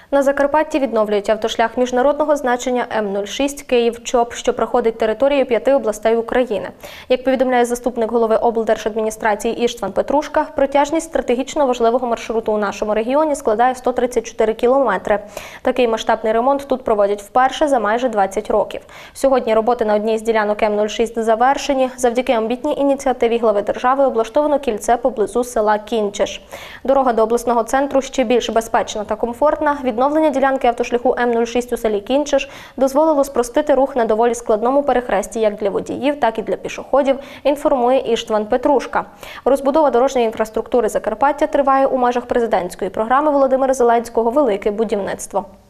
На Закарпатті відновлюють автошлях міжнародного значення М-06 Київ-Чоп, що проходить територією 5 областей України. Як повідомляє заступник голови облдержадміністрації Іштван Петрушка, протяжність стратегічно важливого маршруту у нашому регіоні складає 134 кілометри. Такий масштабний ремонт тут проводять вперше за майже 20 років. Сьогодні роботи на одній з ділянок М-06 завершені. Завдяки амбітній ініціативі глави держави облаштовано кільце поблизу села Кінчиш. Дорога до обласного центру ще більш безпечна та комфортна. Відновлення ділянки автошляху М-06 у селі Кінчиш дозволило спростити рух на доволі складному перехресті як для водіїв, так і для пішоходів, інформує Іштван Петрушка. Розбудова дорожньої інфраструктури Закарпаття триває у межах президентської програми Володимира Зеленського «Велике будівництво».